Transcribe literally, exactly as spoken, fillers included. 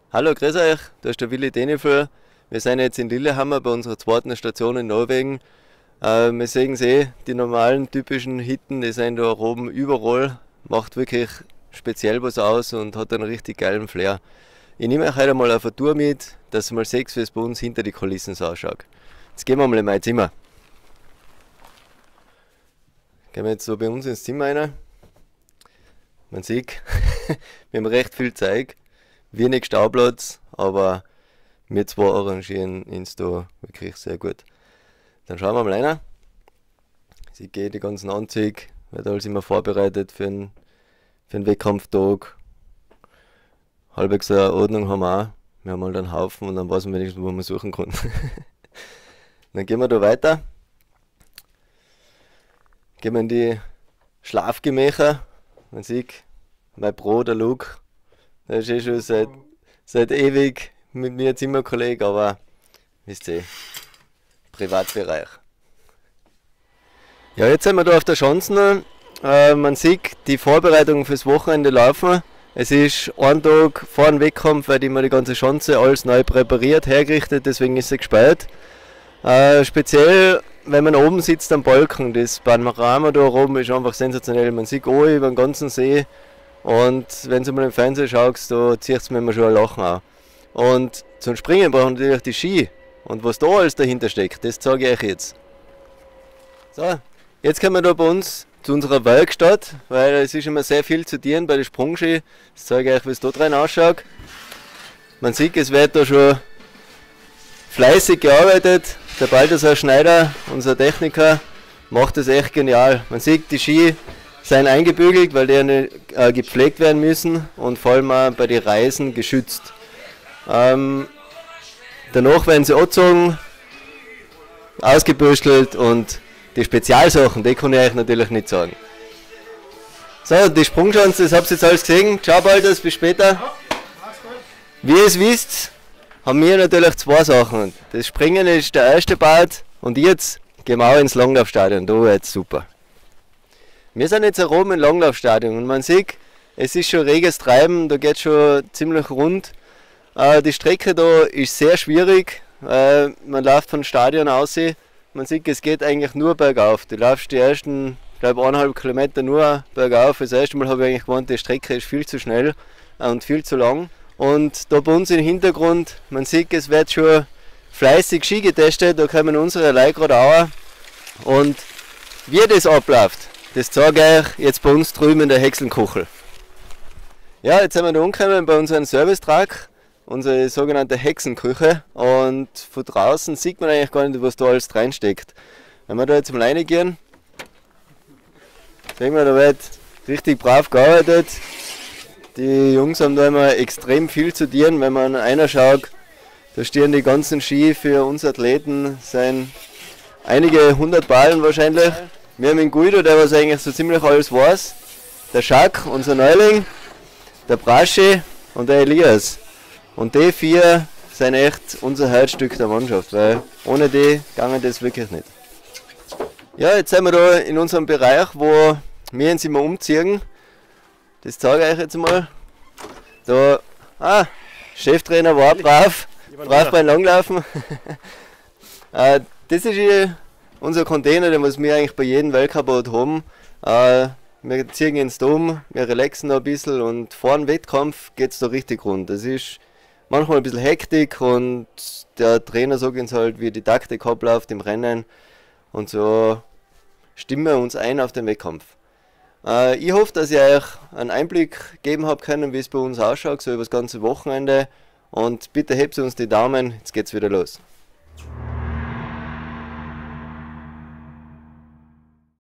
Hallo, grüß euch, da ist der Willi Denifel. Wir sind jetzt in Lillehammer bei unserer zweiten Station in Norwegen. Äh, wir sehen eh, die normalen typischen Hitten, die sind da oben überall. Macht wirklich speziell was aus und hat einen richtig geilen Flair. Ich nehme euch heute mal auf eine Tour mit, dass ihr mal seht, wie es bei uns hinter die Kulissen so ausschaut. Jetzt gehen wir mal in mein Zimmer. Gehen wir jetzt so bei uns ins Zimmer rein. Man sieht, wir haben recht viel Zeug. Wenig Stauplatz, aber wir zwei arrangieren uns da wirklich sehr gut. Dann schauen wir mal rein. Ich gehe die ganzen Anzüge, wird alles immer vorbereitet für einen, für einen Wettkampftag. Halbwegs so eine Ordnung haben wir auch. Wir haben halt einen Haufen und dann weiß man wenigstens, wo man suchen kann. Dann gehen wir da weiter. Gehen wir in die Schlafgemächer. Man sieht, mein Bro, der Luke, der ist eh schon seit, seit ewig mit mir Zimmerkollege, aber wisst ihr, Privatbereich. Ja, jetzt sind wir da auf der Schanze. Äh, man sieht, die Vorbereitungen fürs Wochenende laufen. Es ist ein Tag vor dem Wettkampf, weil immer die ganze Schanze alles neu präpariert, hergerichtet, deswegen ist sie gesperrt. Äh, speziell, wenn man oben sitzt am Balken, das Panorama da oben ist einfach sensationell. Man sieht alle über den ganzen See. Und wenn du mal im Fernsehen schaust, da zieht es mir immer schon ein Lachen an. Und zum Springen brauchen wir natürlich die Ski. Und was da alles dahinter steckt, das zeige ich euch jetzt. So, jetzt kommen wir da bei uns zu unserer Werkstatt, weil es ist immer sehr viel zu tun bei den Sprungski. Das zeige ich euch, wie es da drin ausschaut. Man sieht, es wird da schon fleißig gearbeitet. Der Balthasar Schneider, unser Techniker, macht das echt genial. Man sieht, die Ski sind eingebügelt, weil die äh, gepflegt werden müssen und vor allem auch bei den Reisen geschützt. Ähm, danach werden sie angezogen, ausgebürstelt und die Spezialsachen, die kann ich euch natürlich nicht sagen. So, die Sprungschanze, das habt ihr jetzt alles gesehen. Ciao Balthas, bis später. Wie ihr es wisst, haben wir natürlich zwei Sachen. Das Springen ist der erste Part und jetzt gehen wir auch ins Langlaufstadion, da wird es super. Wir sind jetzt hier oben im Langlaufstadion und man sieht, es ist schon reges Treiben, da geht es schon ziemlich rund. Äh, die Strecke da ist sehr schwierig, äh, man läuft vom Stadion aus, man sieht, es geht eigentlich nur bergauf. Du laufst die ersten, ich glaube, eineinhalb Kilometer nur bergauf. Das erste Mal habe ich eigentlich gemeint, die Strecke ist viel zu schnell und viel zu lang. Und da bei uns im Hintergrund, man sieht, es wird schon fleißig Ski getestet, da kommen unsere Leute gerade auch. Und wie das abläuft, das zeige ich euch jetzt bei uns drüben in der Hexenkuchel. Ja, jetzt sind wir da angekommen bei unserem Servicetrag, unsere sogenannte Hexenküche. Und von draußen sieht man eigentlich gar nicht, was da alles reinsteckt. Wenn wir da jetzt mal reingehen, sehen wir, da wird richtig brav gearbeitet. Die Jungs haben da immer extrem viel zu tun, wenn man einer schaut, da stehen die ganzen Ski für uns Athleten, sind einige hundert Ballen wahrscheinlich. Wir haben den Guido, der was eigentlich so ziemlich alles weiß, der Jacques, unser Neuling, der Braschi und der Elias. Und die vier sind echt unser Herzstück der Mannschaft, weil ohne die ginge das wirklich nicht. Ja, jetzt sind wir da in unserem Bereich, wo wir uns immer umziehen. Das zeige ich euch jetzt mal. Da, ah, Cheftrainer war brav, brav beim Langlaufen. äh, das ist hier unser Container, den wir eigentlich bei jedem Weltcup haben. Äh, wir ziehen ins Dom, wir relaxen da ein bisschen und vor dem Wettkampf geht es da richtig rund. Das ist manchmal ein bisschen Hektik und der Trainer sagt uns halt, wie die Taktik abläuft im Rennen und so stimmen wir uns ein auf den Wettkampf. Äh, ich hoffe, dass ich euch einen Einblick geben habe können, wie es bei uns ausschaut, so über das ganze Wochenende. Und bitte hebt uns die Daumen, jetzt geht's wieder los.